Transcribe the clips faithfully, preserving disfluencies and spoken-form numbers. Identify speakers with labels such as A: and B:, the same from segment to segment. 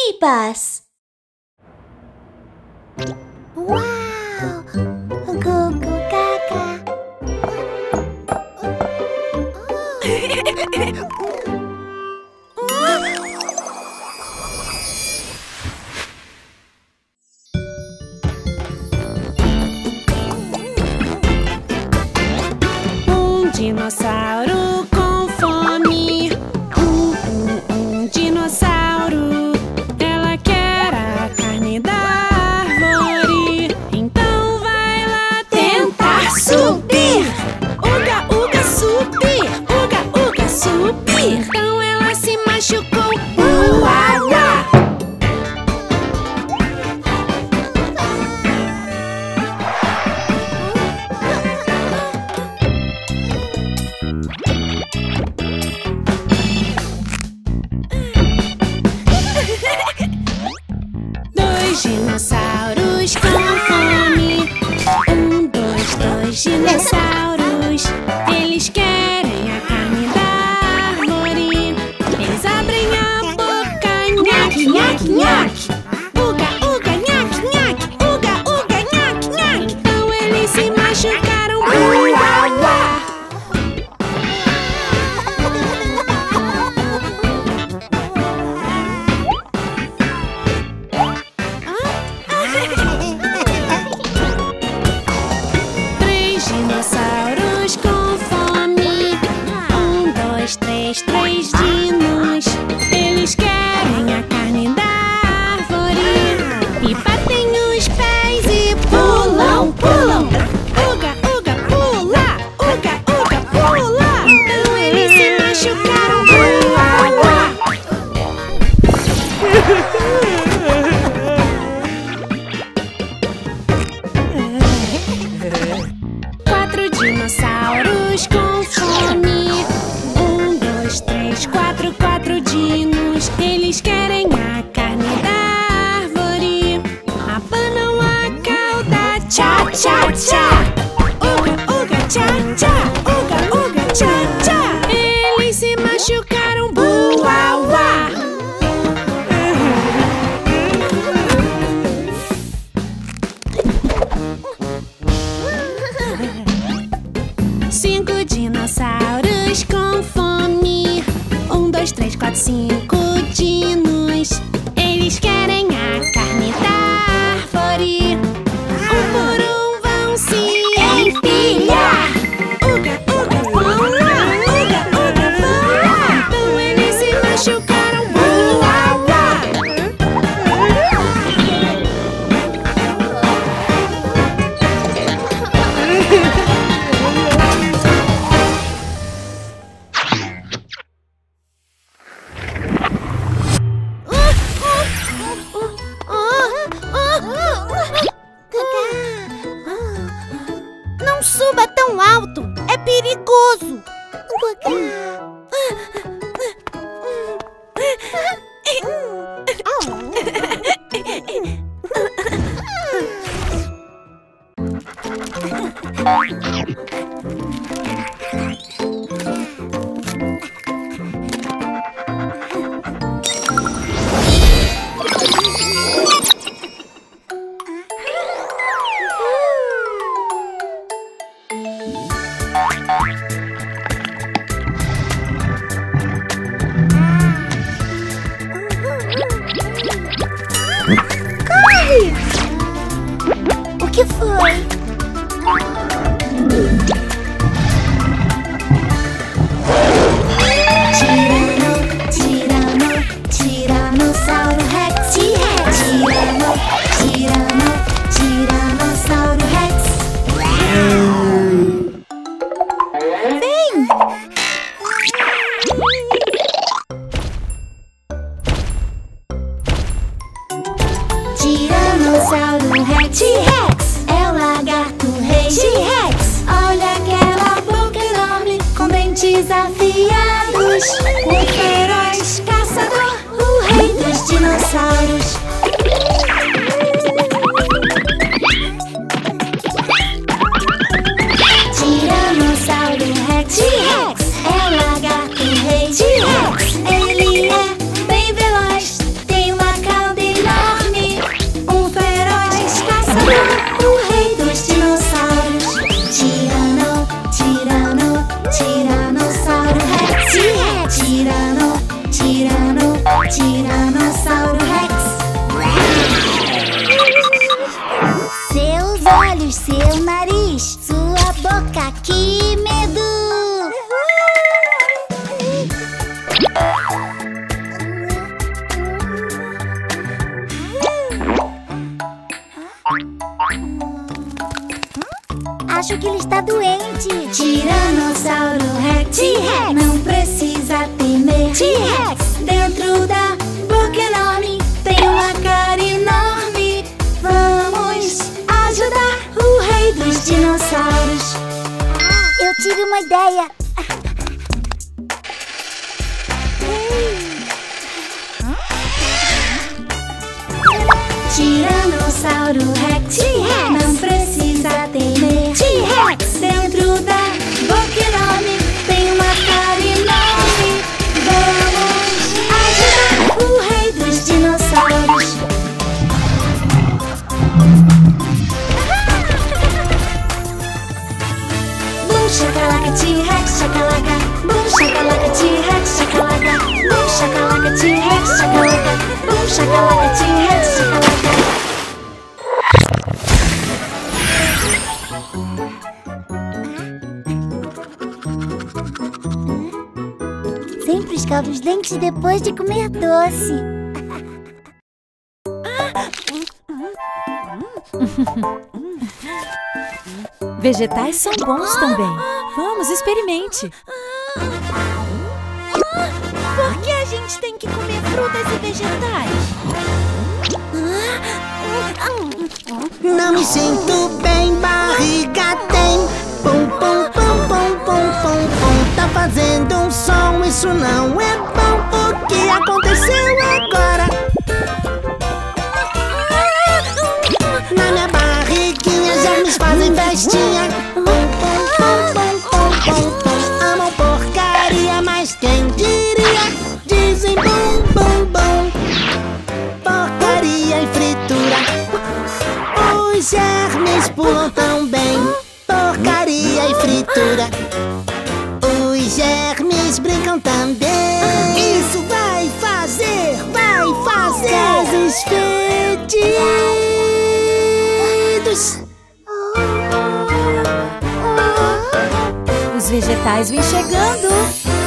A: Bus. Uau! Gugu Gaga.
B: Um dinossauro com fome. Um, um, um dinossauro. Ela quer a carne da árvore. Então vai lá tentar subir. Uga, uga, subir. Uga, uga, subir. Então ela se machucou. Uá, uá. Dois dinossauros com fome. Um, dois, dois dinossauros. Eles querem a carne da árvore. Eles abrem a boca. Nhaque, nhaque, nhaque. Uga, uga, nhaque, nhaque. Uga, uga, nhaque, nhaque. Então eles se machucaram. Uá, uá. Três dinossauros com fome. Um, dois, três, três dinos. Eles querem a carne da árvore. E batem os pés e pulam, pulam. Uga, uga, pula. Uga, uga, pula. Então eles se machucaram. Uá, uá. Quatro dinossauros com fome. Um, dois, três, quatro, quatro dinos. Eles querem a carne da árvore. Abanam a cauda. Tchá, tchá, tchá. Uga, uga, tchá, tchá. Uga, uga, tchá, tchá. Eles se machucaram. Uá, uá. Cinco dinossauros com fome. Um, dois, três, quatro, cinco dinos. Eles querem a carne da árvore. Um por um vão se empilhar. Uga, uga, vão lá. Uga, uga, vão lá. Então eles se machucaram. Uá, uá.
A: Não suba tão alto, é perigoso. Corre! O que foi? Tirano, tirano, tiranossauro rex. Tirano, tirano, tiranossauro rex. Vem! Tiranossauro rex. T-Rex é o lagarto rei. T-Rex, olha aquela boca enorme com dentes afiados. O feroz caçador, o rei dos dinossauros. Tiranossauro rex. T-Rex é o lagarto rei. T-Rex, ele é bem veloz, tem uma cara Tiranossauro Rex. Seus olhos, seu nariz, sua boca, que medo! Acho que ele está doente. Tiranossauro Rex, T-Rex, não precisa temer. T-Rex, dentro da boca enorme tem uma cara enorme. Vamos ajudar o rei dos dinossauros. Eu tive uma ideia. Tiranossauro Rex, T-Rex, não precisa temer. T-Rex, dentro da boca enorme tem uma cara enorme. Vamos ajudar o rei dos dinossauros. Bum, chacalaca, T-Rex, chacalaca. Bum, chacalaca, T-Rex, chacalaca. Bum, chacalaca, T-Rex, chacalaca. Bum, chacalaca, T-Rex, chacalaca. Sempre escova os dentes depois de comer doce.
C: Vegetais são bons também. Vamos, experimente.
B: Por que a gente tem que comer frutas e vegetais?
D: Não me sinto bem, barriga tem. Pum, pum, pum, pum, pum, pum, pum. Tá fazendo um som, isso não é bom. O que aconteceu agora? Na minha barriguinha germes fazem festinha. Pum, pum, pum, pum, pum, pum, pum. Amam porcaria, mas quem diria? Dizem bum, bum, bum. Porcaria e fritura. Os germes pulam tão bem. Porcaria e fritura. Os germes brincam também. Isso vai fazer, vai fazer gases fedidos.
C: Os vegetais vêm chegando.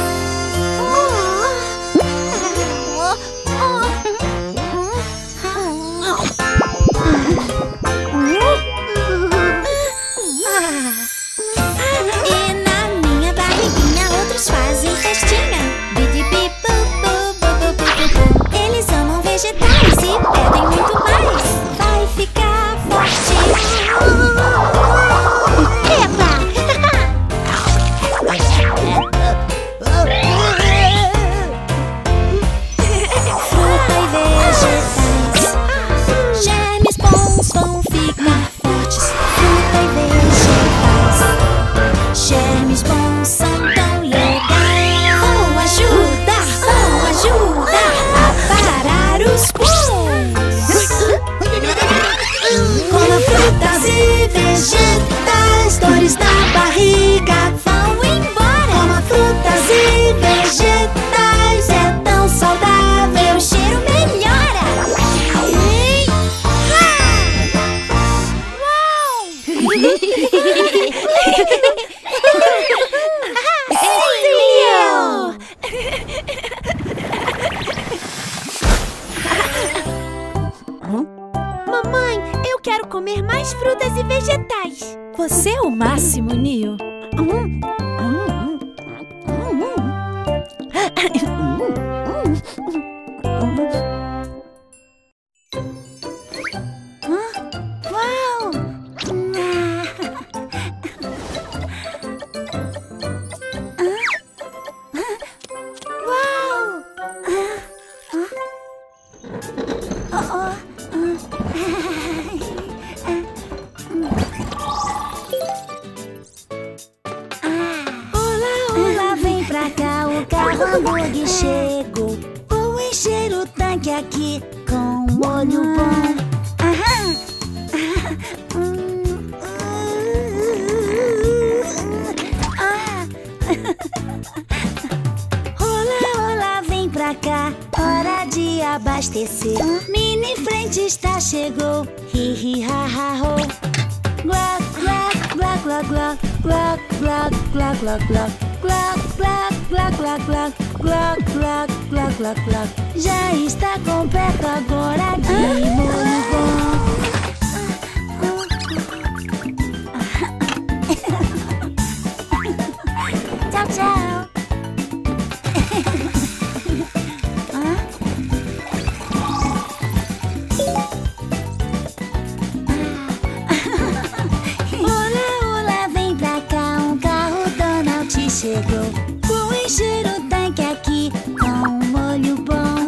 A: E na minha barriguinha outros fazem festinha. Bidibi, bu, bu, bu, bu, bu, bu, bu. Eles amam vegetais e pedem muito mais. Vai ficar forte. Epa! Fruta e vegetais. Germes bons vão ficar fortes. Fruta e vegetais. Germes bons são tão legais. Vão ajudar, vão ajudar a parar os bons. Coma frutas e vegetais. Dores na barriga vão embora. Coma frutas e vegetais. É tão saudável, o cheiro melhora. Ei!
B: Mamãe, eu quero comer mais frutas e vegetais.
C: Você é o máximo, Neo.
A: Uau! Uau! Olá, olá, vem pra cá, o carro hambúrguer chegou. Vou encher o tanque aqui com molho bom. Aham. Ah. Olá, olá, vem pra cá. cá, hora de abastecer. Mini frentista chegou, hi hi ha ha ho. Glock, glock, glock, glock, glock, glock, glock, glock, glock, glock, glock, glock, glock, glock, glock, glock, glock, glock, glock. Já está completo agora de molho bom. Tchau, tchau. Chegou, vou encher o tanque aqui com um molho bom.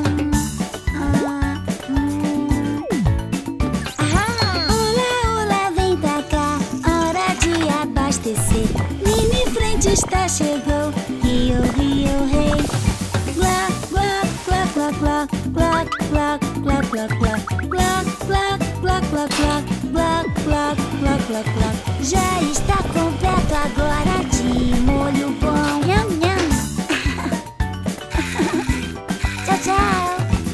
A: Ah, hum. ah. Olá, olá, vem pra cá, hora de abastecer. Mini frentista chegou, rio, rio, rei. Glock, glock, glock, glock, glock, glock, glock, glock, glock, glock, glock, glock, glock, glock, glock, glock, glock, glock, glock. Já está completo agora de molho bom. Nham, nham. Tchau, tchau.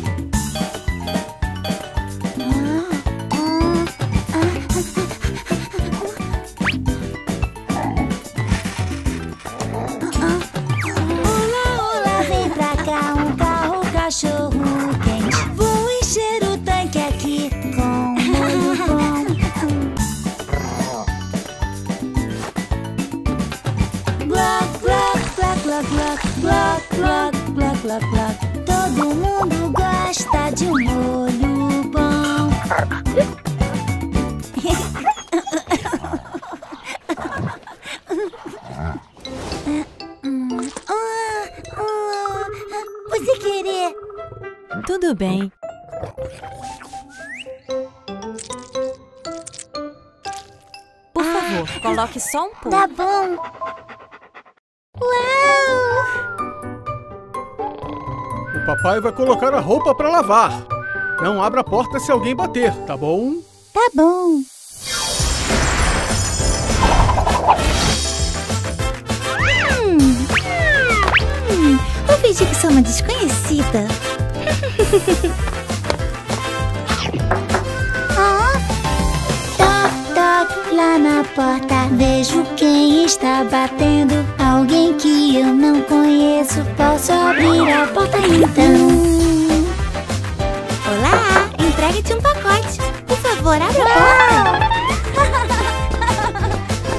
A: Olá, olá, vem pra cá, um carro, cachorro quente. Vou encher o tanque aqui com molho bom. Glock, glock, glock, glock, glock, glock, glock, glock. Todo mundo gosta de um molho bom. Você querer?
C: Tudo bem. Por favor, coloque só um pouco.
A: Tá bom. Uau!
E: O papai vai colocar a roupa para lavar. Não abra a porta se alguém bater, tá bom?
A: Tá bom. Hum. Hum. Vou fingir que sou uma desconhecida. Ah. Toc, toc, lá na porta. Vejo quem está batendo. Alguém que eu não conheço. Posso abrir a porta então? Olá, entregue-te um pacote. Por favor, abra a porta.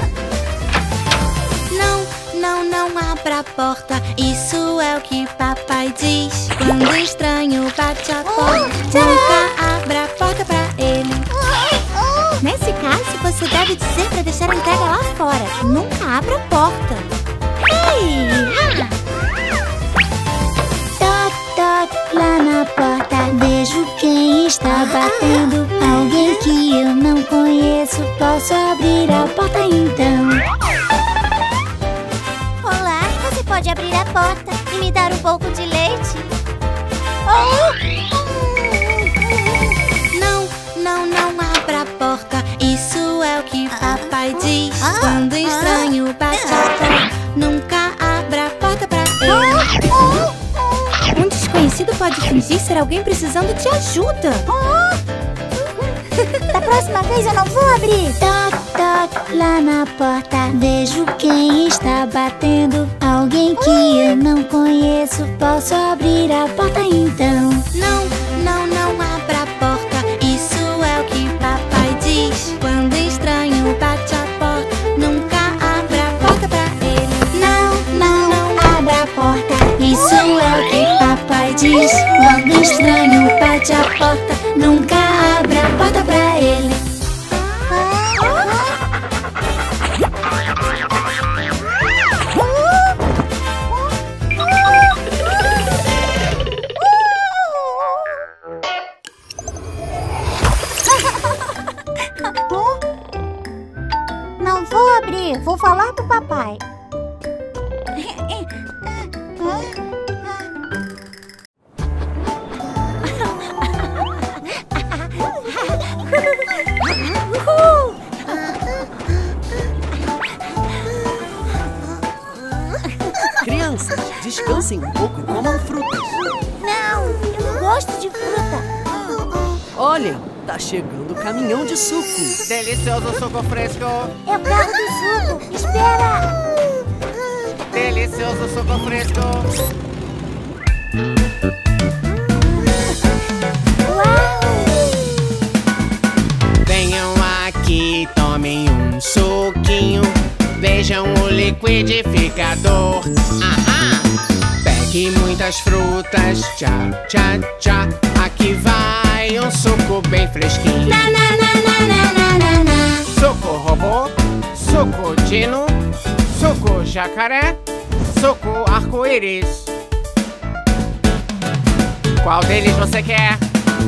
A: Não, não, não abra a porta. Isso é o que papai diz. Quando o estranho bate a porta, nunca abra a porta pra ele. Nesse caso, você deve dizer pra deixar a entrega lá fora. Nunca abra a porta. Ei! Ah! Toc, toc, lá na porta. Vejo quem está batendo. Alguém que eu não conheço. Posso abrir a porta então? Olá, você pode abrir a porta e me dar um pouco de leite? Não, não, não abra a porta. Isso é o que papai diz. Quando o estranho bate a porta, nunca abra a porta pra ele. Um desconhecido pode fingir ser alguém precisando de ajuda. Da próxima vez eu não vou abrir. Toc, toc, lá na porta. Vejo quem está batendo. Alguém que eu não conheço. Posso abrir a porta então? Não, não, não abra a porta. Isso é o que papai diz. Quando estranho bate a porta, nunca abra a porta pra ele. Não, não, não abra a porta. Isso é o que papai diz. Quando estranho bate a porta, nunca abra a porta pra ele. Não vou abrir, vou falar pro papai.
F: Crianças, descansem um pouco e comam frutas. Olhem, tá chegando o caminhão de suco.
G: Delicioso suco fresco.
A: É o carro do suco. Espera!
G: Delicioso suco fresco.
A: Uau!
G: Venham aqui, tomem um suquinho. Vejam o liquidificador. Ahá! Pegue muitas frutas. Tchá, tchá, tchá. Aqui vai um suco bem fresquinho.
A: Na, na, na, na, na, na, na, na.
G: Suco robô, suco dino, suco jacaré, suco arco-íris. Qual deles você quer?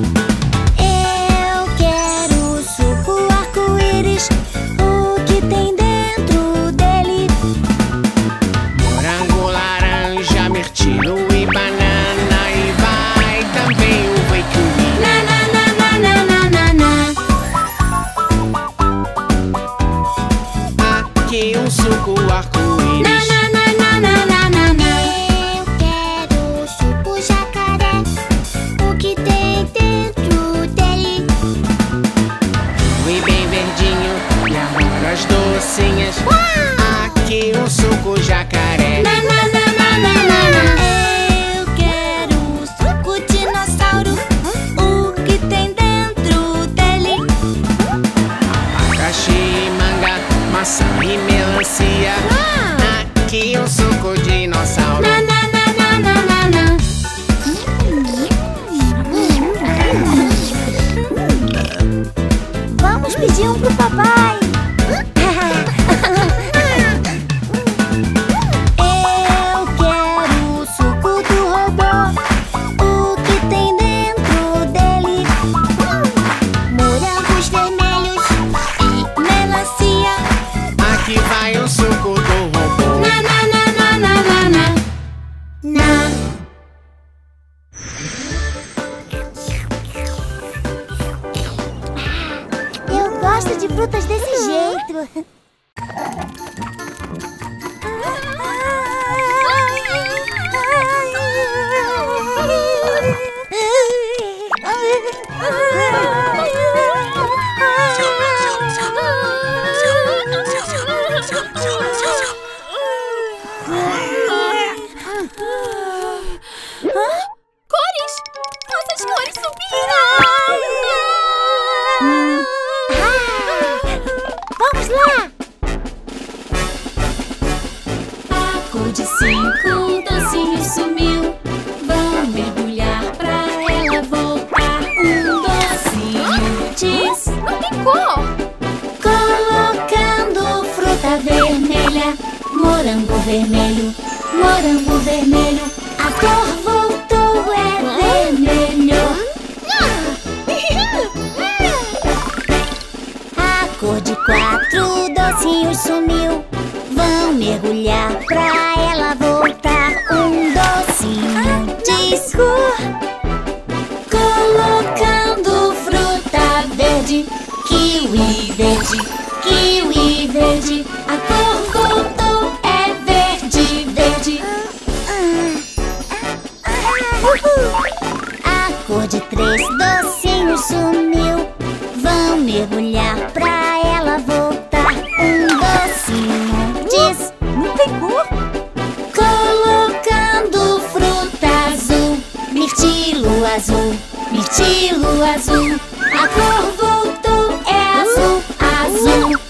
A: Eu quero suco arco-íris. O que tem dentro dele?
G: Morango, laranja, mirtilo e banana. E vai também o kiwi.
A: Na, na, na, na, na, na, na.
G: Aqui um suco arco-íris.
A: Na, na, na, na, na, na, na. Eu quero suco jacaré. O que tem dentro dele?
G: E bem verdinho e amoras docinhas. Aqui um suco jacaré.
A: Na, na, na, na, na, na, na. Eu quero suco dinossauro. O que tem dentro dele?
G: Abacaxi, manga, maçã e melancia. Aqui um suco dinossauro.
A: Na, na, na, na, na, na, na. Vamos pedir um pro papai. Eu quero suco do robô. O que tem dentro dele? Morangos vermelhos e melancia.
G: Aqui vai o suco do robô.
A: Na, na, na, na, na, na, na. Na. Eu gosto de frutas desse jeito.
B: Cores! Nossas cores subiram!
A: Vamos lá!
B: A cor de cinco docinhos sumiu. Vão mergulhar pra ela voltar. Um docinho diz: não tem cor!
A: Colocando fruta vermelha, morango vermelho, morango vermelho. A cor voltou, é vermelho. A cor de quatro docinhos sumiu. Vão mergulhar pra ela voltar. Um docinho diz cor. Colocando fruta verde, kiwi verde, kiwi verde. A cor voltou, é verde, verde. A cor de três docinhos sumiu. Vão mergulhar pra ela voltar. Um docinho diz: não tem cor. Colocando fruta azul, mirtilo azul, mirtilo azul. A cor voltou, é azul, azul.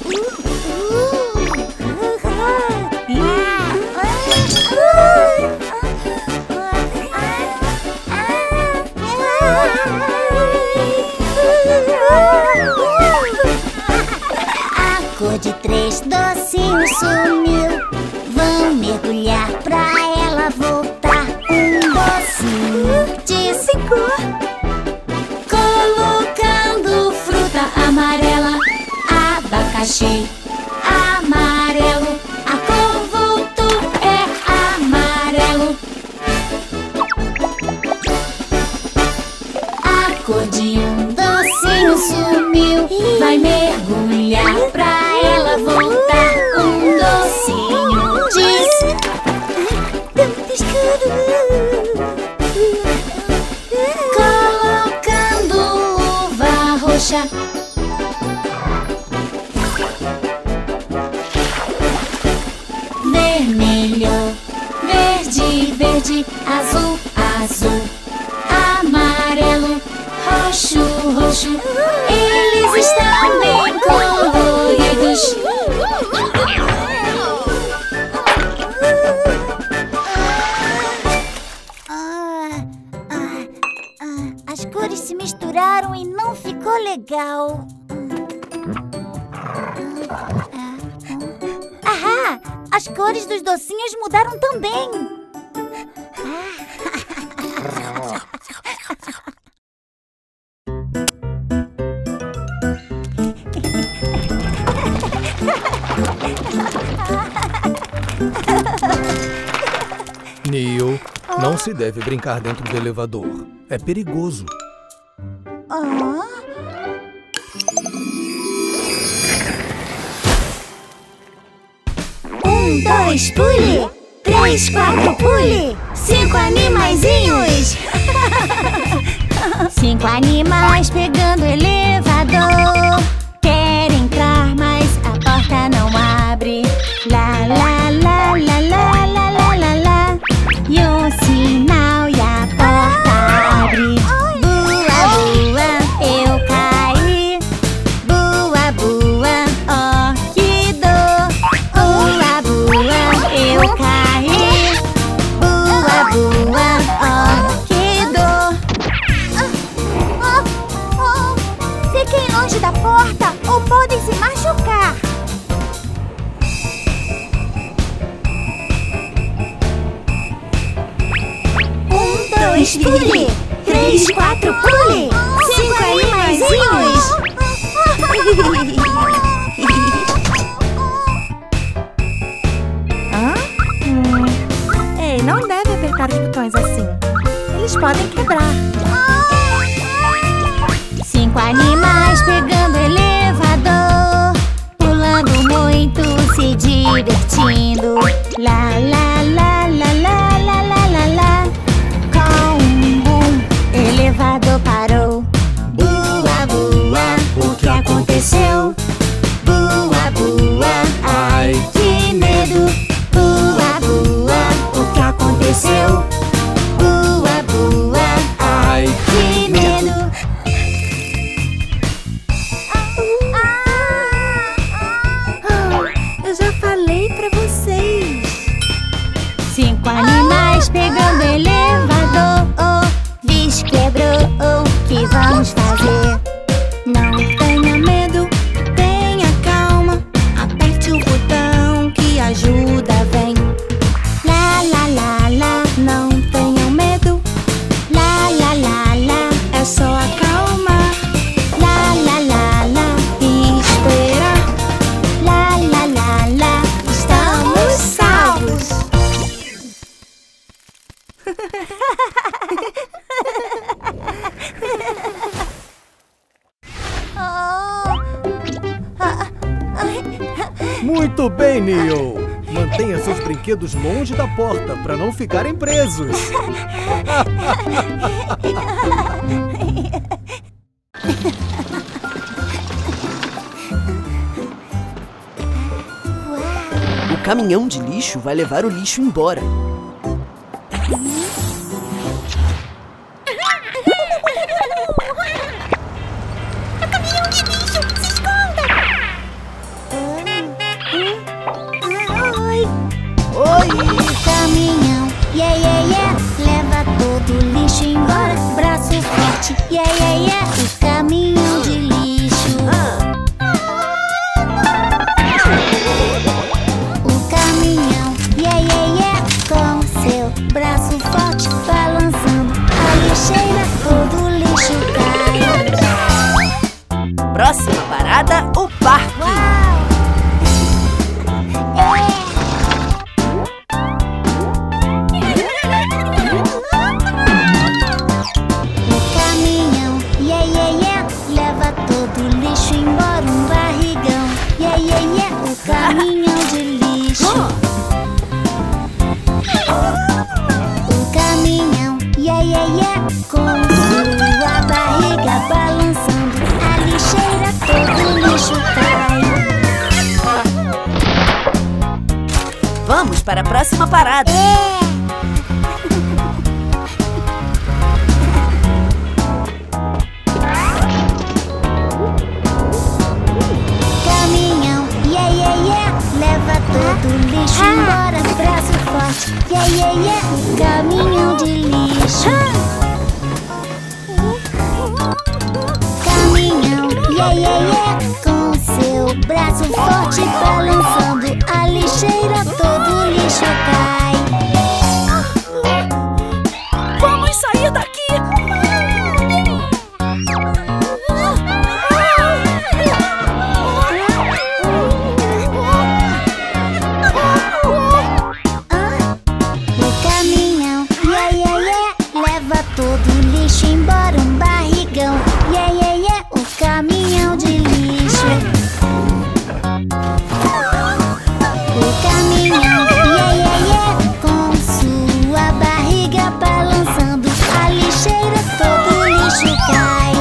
A: A cor de três docinhos sumiu. Vão mergulhar pra ela voltar. Um docinho de cinco. Colocando fruta amarela, abacaxi amarelo. A cor voltou, é amarelo. A cor de um docinho sumiu. Vai mergulhar pra ela voltar. Um docinho diz: tá muito escuro. Colocando o roxa. Vermelho, verde, verde, azul, azul, amarelo, roxo, roxo. Eles estão bem coloridos.
H: Ah, ah, ah, as cores se misturaram e não ficou legal. Ahá! As cores dos docinhos mudaram também.
I: Neil, não se deve brincar dentro do elevador. É perigoso.
H: Ah?
A: Um, dois, pule! Três, quatro, pule! Cinco animaizinhos! Cinco animais pegando elevador. Quer entrar, mas a porta não abre. Lá, lá, lá, lá, lá, lá, lá, lá, lá. E um sinal e a porta abre. Bua, bua, eu caí. Bua, bua, ó que dor. Bua, bua, eu caí. Bua, bua, ó que dor.
H: Ah, ah, ah. Fiquem longe da porta ou podem se machucar.
A: Um, dois, pule! Três, quatro, pule! Cinco animaizinhos!
C: Hã? Hum. Ei, não deve apertar os botões assim. Eles podem quebrar.
A: Cinco animais pegando elevador, pulando muito, se divertindo. Lá, lá, lá, lá, lá, lá, lá, lá, lá. Com um boom, elevador parou. Bua, bua, o que aconteceu? Bua, bua, ai que medo. Bua, bua, o que aconteceu? Bua, bua, ai que medo.
C: Eu já falei pra vocês.
A: Cinco animais pegando elevador. Oh, bicho quebrou. Oh, que vamos fazer?
C: Não tenha medo, tenha calma. Aperte o botão que ajuda vem.
A: Lá, lá, lá, lá,
C: Não tenham medo,
A: lá, lá, lá, lá,
C: é só acalmar
A: lá, lá, lá, lá,
C: e esperar.
A: lá, lá, lá, lá, estamos salvos.
I: Muito bem, Neil. Mantenha seus brinquedos longe da porta para não ficarem presos.
F: O caminhão de lixo vai levar o lixo embora.
A: O caminhão, yeah, yeah, yeah, leva todo o lixo embora. Braço forte, yeah, yeah, yeah, o caminhão de lixo. O caminhão, yeah, yeah, yeah, com seu braço forte balançando a lixeira, todo o lixo cai.
F: Próxima parada, o parque.
A: O caminhão, yeah, yeah, yeah, leva todo o lixo embora, um barrigão, yeah, yeah, yeah, o caminhão de lixo. O caminhão, yeah, yeah, yeah, com sua barriga balançando a lixeira. passo forte balançando a lixeira, todo o lixo cai.
B: Vamos sair daqui!
A: O caminhão, yeah, yeah, yeah, leva todo o lixo embora, um barrigão. Yeah, yeah, yeah, o caminhão de lixo. O caminhão, yeah, yeah, yeah, com sua barriga balançando a lixeira, todo o lixo cai.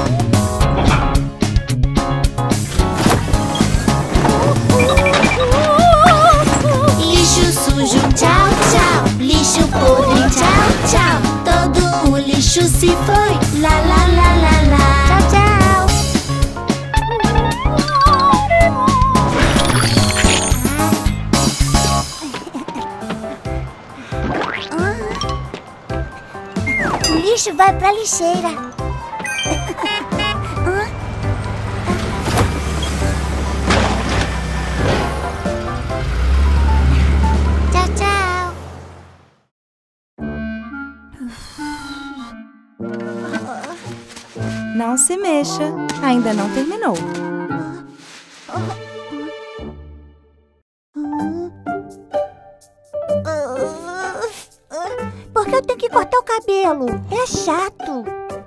A: Lixo sujo, tchau, tchau. Lixo podre, tchau, tchau. Todo o lixo se foi, lá, lá, lá, lá, lá. Tchau, tchau. O lixo vai pra lixeira. Tchau, tchau.
C: Não se mexa, ainda não terminou.
H: Por que eu tenho que cortar o cabelo? É chato.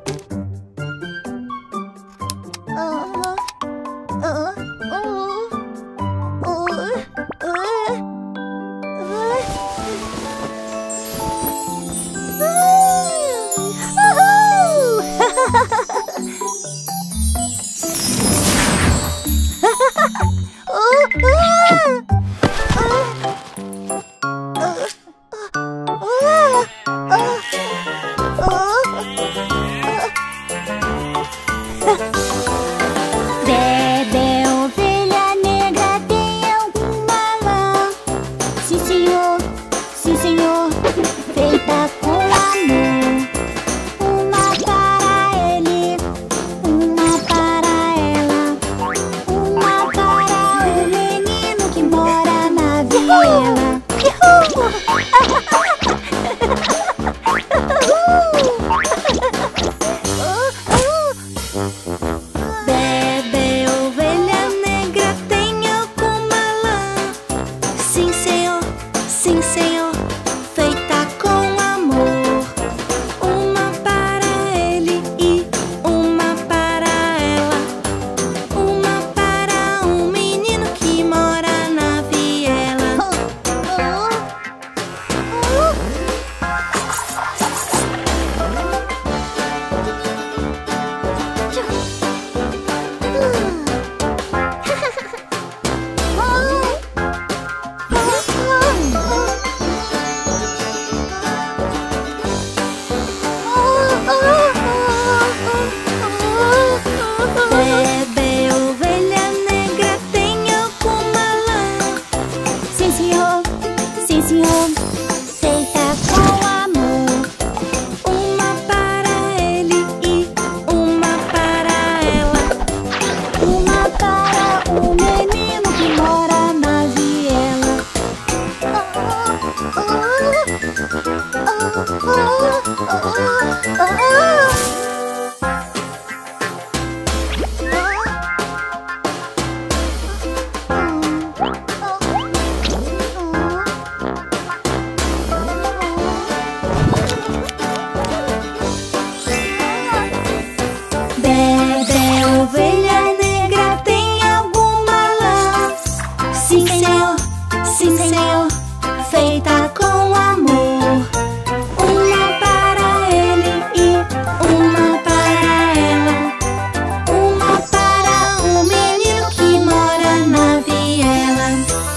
A: Bebê ovelha negra, tem alguma lã? Sim, senhor, sim, senhor, feita com amor. Uma para ele, uma para ela, uma para o menino que mora na viela. Bebê ovelha negra, tem alguma lã? Sim, senhor, sim, senhor, feita com amor. Uma para ele e uma para ela, uma para um menino que mora na viela. Bebê ovelha negra, tem alguma lã? Sim, senhor, sim, senhor, feita com amor. Uma para ele e uma para ela, uma para o menino que mora na viela. Bebê ovelha negra, tem alguma lã? Sim, senhor, sim, senhor, feita com amor. Uma para ele e uma para ela, uma para o menino que mora na viela.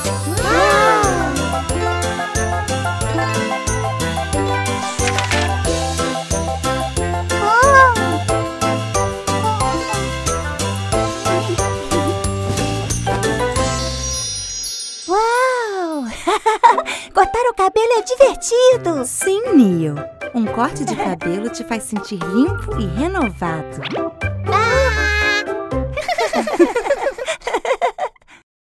H: Uau! Cortar o cabelo é divertido.
C: Sim, Neo. Um corte de cabelo te faz sentir limpo e renovado.